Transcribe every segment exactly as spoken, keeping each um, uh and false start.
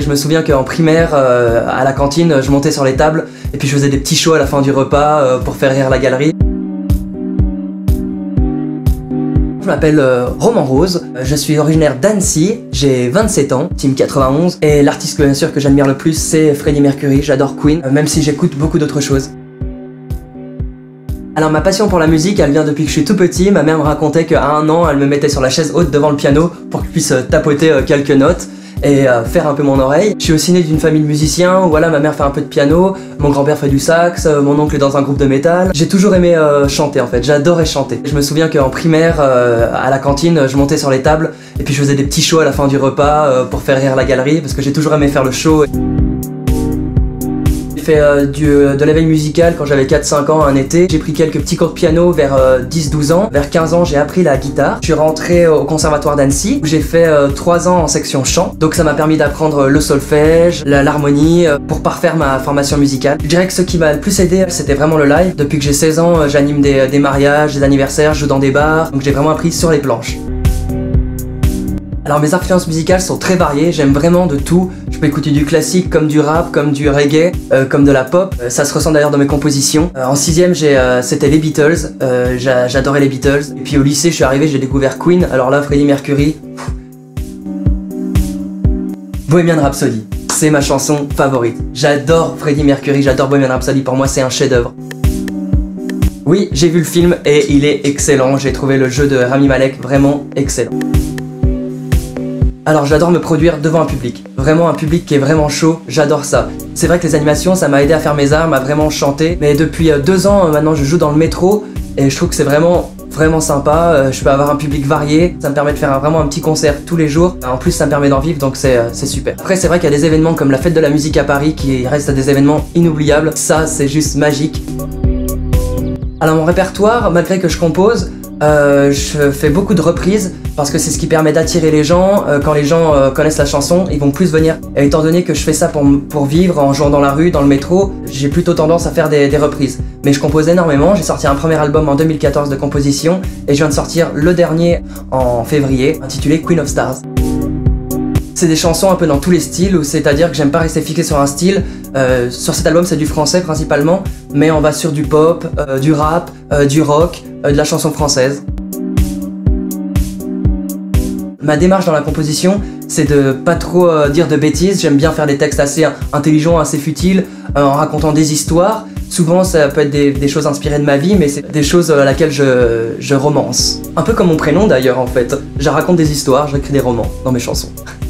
Je me souviens qu'en primaire, euh, à la cantine, je montais sur les tables et puis je faisais des petits shows à la fin du repas euh, pour faire rire la galerie. Je m'appelle euh, Roman Rose, je suis originaire d'Annecy, j'ai vingt-sept ans, team quatre-vingt-onze, et l'artiste bien sûr que j'admire le plus c'est Freddie Mercury, j'adore Queen, euh, même si j'écoute beaucoup d'autres choses. Alors ma passion pour la musique, elle vient depuis que je suis tout petit. Ma mère me racontait qu'à un an, elle me mettait sur la chaise haute devant le piano pour que je puisse tapoter quelques notes et euh, faire un peu mon oreille. Je suis aussi né d'une famille de musiciens où voilà, ma mère fait un peu de piano, mon grand-père fait du sax, euh, mon oncle est dans un groupe de métal. J'ai toujours aimé euh, chanter en fait, j'adorais chanter. Je me souviens qu'en primaire, euh, à la cantine, je montais sur les tables et puis je faisais des petits shows à la fin du repas euh, pour faire rire la galerie parce que j'ai toujours aimé faire le show. J'ai fait euh, du, de l'éveil musical quand j'avais quatre cinq ans un été. J'ai pris quelques petits cours de piano vers euh, dix douze ans. Vers quinze ans, j'ai appris la guitare. Je suis rentré au conservatoire d'Annecy où j'ai fait euh, trois ans en section chant. Donc ça m'a permis d'apprendre le solfège, l'harmonie euh, pour parfaire ma formation musicale. Je dirais que ce qui m'a le plus aidé, c'était vraiment le live. Depuis que j'ai seize ans, euh, j'anime des, des mariages, des anniversaires, je joue dans des bars. Donc j'ai vraiment appris sur les planches. Alors mes influences musicales sont très variées, j'aime vraiment de tout. Je peux écouter du classique comme du rap, comme du reggae, euh, comme de la pop. Euh, ça se ressent d'ailleurs dans mes compositions. Euh, en sixième, euh, c'était les Beatles, euh, j'adorais les Beatles. Et puis au lycée, je suis arrivé, j'ai découvert Queen. Alors là, Freddie Mercury. Pff. Bohemian Rhapsody, c'est ma chanson favorite. J'adore Freddie Mercury, j'adore Bohemian Rhapsody, pour moi c'est un chef-d'œuvre. Oui, j'ai vu le film et il est excellent. J'ai trouvé le jeu de Rami Malek vraiment excellent. Alors j'adore me produire devant un public, vraiment un public qui est vraiment chaud, j'adore ça. C'est vrai que les animations, ça m'a aidé à faire mes armes, à vraiment chanter, mais depuis deux ans maintenant je joue dans le métro et je trouve que c'est vraiment vraiment sympa, je peux avoir un public varié, ça me permet de faire un, vraiment un petit concert tous les jours, en plus ça me permet d'en vivre donc c'est super. Après c'est vrai qu'il y a des événements comme la fête de la musique à Paris qui restent des événements inoubliables, ça c'est juste magique. Alors mon répertoire, malgré que je compose, Euh, je fais beaucoup de reprises parce que c'est ce qui permet d'attirer les gens. Euh, quand les gens euh, connaissent la chanson, ils vont plus venir. Et étant donné que je fais ça pour, pour vivre en jouant dans la rue, dans le métro, j'ai plutôt tendance à faire des, des reprises. Mais je compose énormément, j'ai sorti un premier album en deux mille quatorze de composition et je viens de sortir le dernier en février, intitulé Queen of Stars. C'est des chansons un peu dans tous les styles, c'est-à-dire que j'aime pas rester fixé sur un style. Euh, sur cet album c'est du français principalement, mais on va sur du pop, euh, du rap, euh, du rock, euh, de la chanson française. Ma démarche dans la composition, c'est de pas trop euh, dire de bêtises, j'aime bien faire des textes assez intelligents, assez futiles, euh, en racontant des histoires. Souvent ça peut être des, des choses inspirées de ma vie, mais c'est des choses à laquelle je, je romance. Un peu comme mon prénom d'ailleurs en fait. Je raconte des histoires, j'écris des romans dans mes chansons.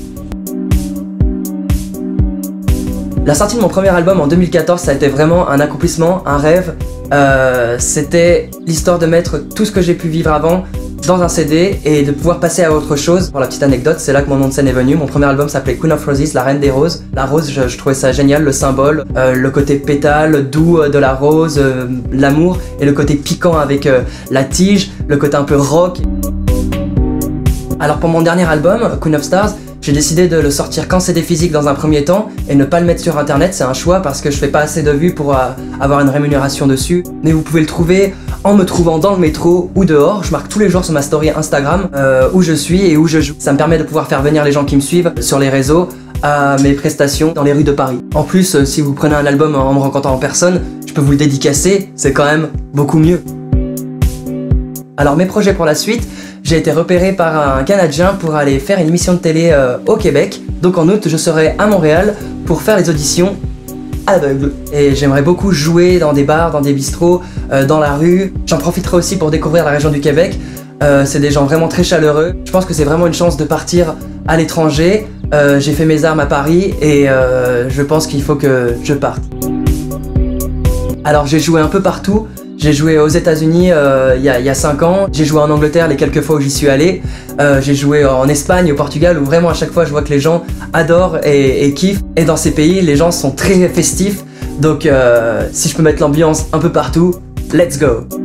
La sortie de mon premier album en deux mille quatorze, ça a été vraiment un accomplissement, un rêve. Euh, C'était l'histoire de mettre tout ce que j'ai pu vivre avant dans un C D et de pouvoir passer à autre chose. Pour la petite anecdote, c'est là que mon nom de scène est venu. Mon premier album s'appelait Queen of Roses, la reine des roses. La rose, je, je trouvais ça génial, le symbole, euh, le côté pétale, doux de la rose, euh, l'amour, et le côté piquant avec euh, la tige, le côté un peu rock. Alors pour mon dernier album, Queen of Stars, j'ai décidé de le sortir qu'en C D physique dans un premier temps et ne pas le mettre sur internet, c'est un choix parce que je fais pas assez de vues pour euh, avoir une rémunération dessus. Mais vous pouvez le trouver en me trouvant dans le métro ou dehors. Je marque tous les jours sur ma story Instagram euh, où je suis et où je joue. Ça me permet de pouvoir faire venir les gens qui me suivent sur les réseaux à mes prestations dans les rues de Paris. En plus, euh, si vous prenez un album en me rencontrant en personne, je peux vous le dédicacer, c'est quand même beaucoup mieux. Alors mes projets pour la suite, j'ai été repéré par un Canadien pour aller faire une émission de télé euh, au Québec. Donc en août, je serai à Montréal pour faire les auditions aveugles. Et j'aimerais beaucoup jouer dans des bars, dans des bistrots, euh, dans la rue. J'en profiterai aussi pour découvrir la région du Québec. Euh, c'est des gens vraiment très chaleureux. Je pense que c'est vraiment une chance de partir à l'étranger. Euh, j'ai fait mes armes à Paris et euh, je pense qu'il faut que je parte. Alors j'ai joué un peu partout. J'ai joué aux États-Unis euh, il y a cinq ans, j'ai joué en Angleterre les quelques fois où j'y suis allé, euh, j'ai joué en Espagne, au Portugal, où vraiment à chaque fois je vois que les gens adorent et, et kiffent. Et dans ces pays, les gens sont très festifs, donc euh, si je peux mettre l'ambiance un peu partout, let's go!